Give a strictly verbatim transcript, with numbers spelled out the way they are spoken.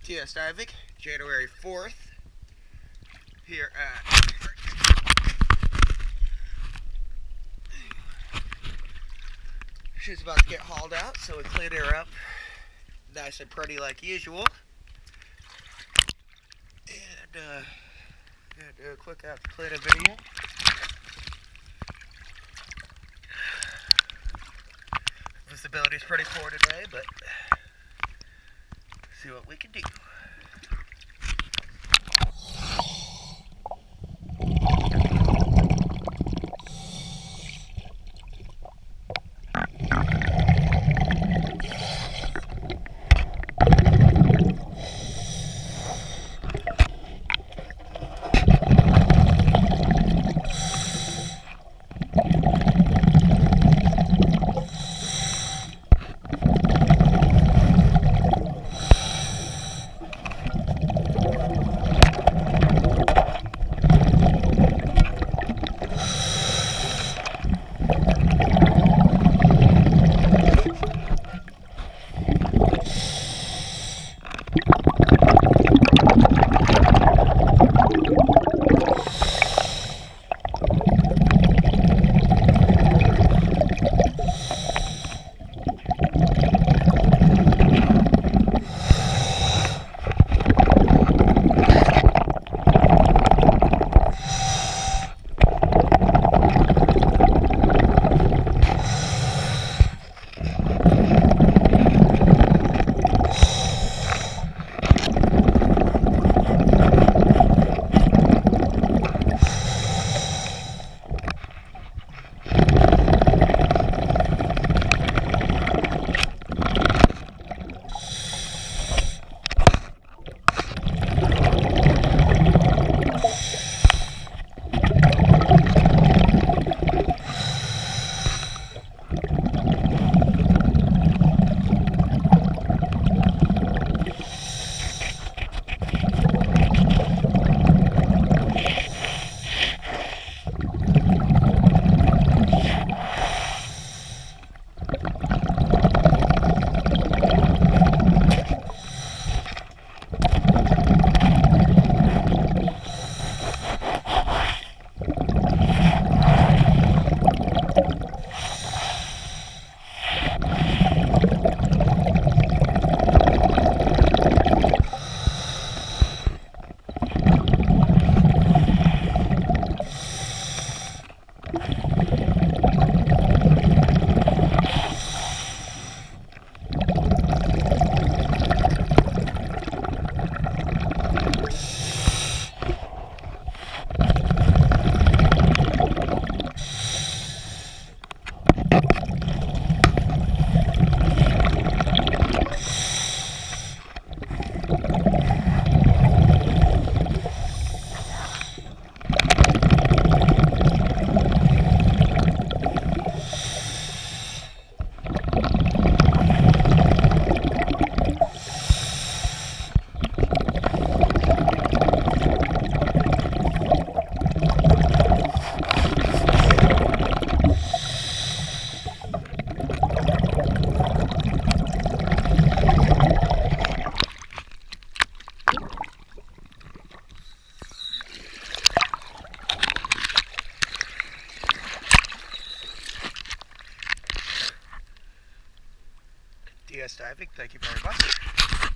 T S Diving, January fourth, here at Hearken. She's about to get hauled out, so we cleaned her up nice and pretty like usual. And, uh, gonna do a quick after cleanup video. Visibility's pretty poor today, but see what we can do. T S Diving, thank you very much.